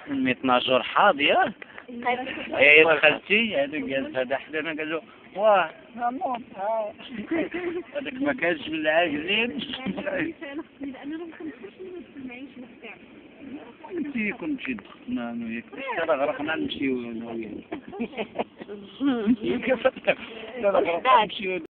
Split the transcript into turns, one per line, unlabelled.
12 حاضية. ايه خالتي هذاك قال هذا حدانا قال له واه هموت هذاك ما كانش من العاجزين. انتي كنت شي دخلنا انا وياك انا غرقنا نمشيو انا وياك. كيف غرقنا نمشيو